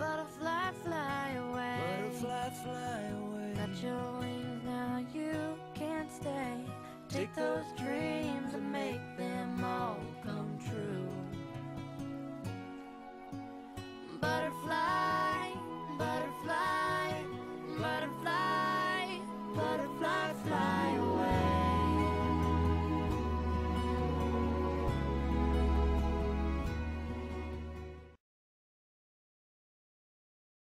Butterfly, fly away. Butterfly, fly away. Got your wings now, you can't stay. Take those dreams